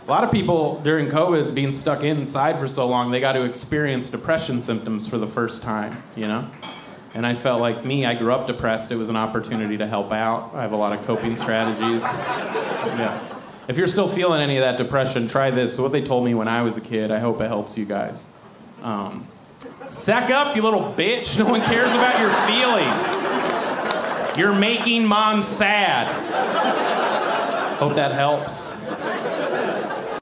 A lot of people during COVID being stuck inside for so long, they got to experience depression symptoms for the first time, you know? And I felt like I grew up depressed. It was an opportunity to help out. I have a lot of coping strategies. Yeah. If you're still feeling any of that depression, try this. So what they told me when I was a kid, I hope it helps you guys. Sack up, you little bitch. No one cares about your feelings. You're making mom sad. Hope that helps.